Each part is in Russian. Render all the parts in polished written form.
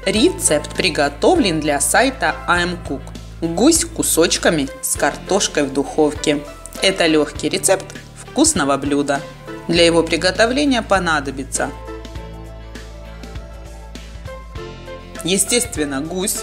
Рецепт приготовлен для сайта I'mCook. Гусь кусочками с картошкой в духовке. Это легкий рецепт вкусного блюда. Для его приготовления понадобится, естественно, гусь,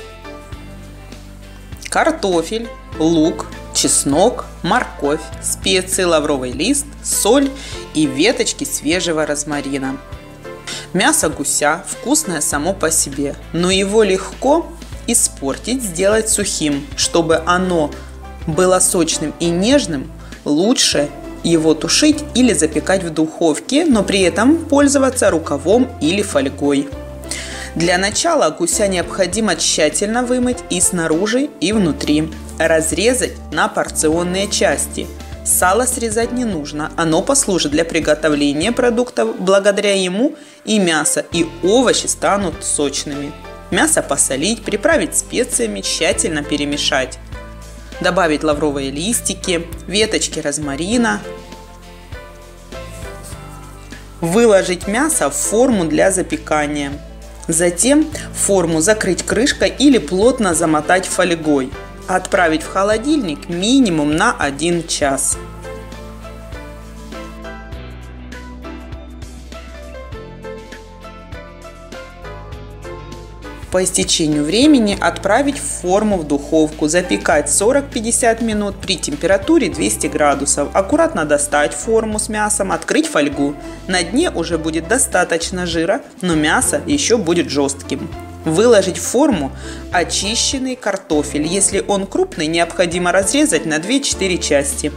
картофель, лук, чеснок, морковь, специи, лавровый лист, соль и веточки свежего розмарина. Мясо гуся вкусное само по себе, но его легко испортить, сделать сухим. Чтобы оно было сочным и нежным, лучше его тушить или запекать в духовке, но при этом пользоваться рукавом или фольгой. Для начала гуся необходимо тщательно вымыть и снаружи, и внутри. Разрезать на порционные части. Сало срезать не нужно, оно послужит для приготовления продуктов. Благодаря ему и мясо, и овощи станут сочными. Мясо посолить, приправить специями, тщательно перемешать. Добавить лавровые листики, веточки розмарина. Выложить мясо в форму для запекания. Затем форму закрыть крышкой или плотно замотать фольгой. Отправить в холодильник минимум на 1 час. По истечению времени отправить форму в духовку, запекать 40-50 минут при температуре 200 градусов. Аккуратно достать форму с мясом, открыть фольгу. На дне уже будет достаточно жира, но мясо еще будет жестким. Выложить в форму очищенный картофель. Если он крупный, необходимо разрезать на 2-4 части.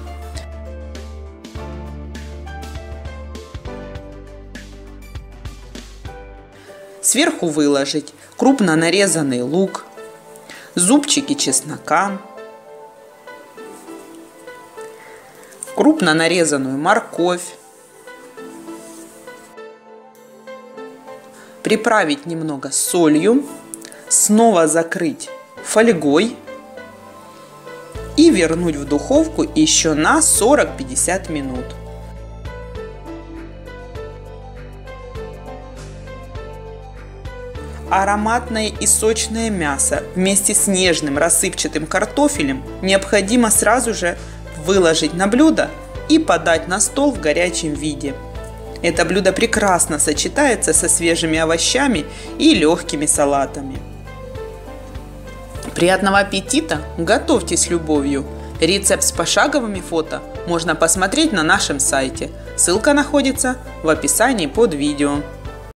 Сверху выложить крупно нарезанный лук, зубчики чеснока, крупно нарезанную морковь, приправить немного солью, снова закрыть фольгой и вернуть в духовку еще на 40-50 минут. Ароматное и сочное мясо вместе с нежным рассыпчатым картофелем необходимо сразу же выложить на блюдо и подать на стол в горячем виде. Это блюдо прекрасно сочетается со свежими овощами и легкими салатами. Приятного аппетита! Готовьте с любовью! Рецепт с пошаговыми фото можно посмотреть на нашем сайте. Ссылка находится в описании под видео.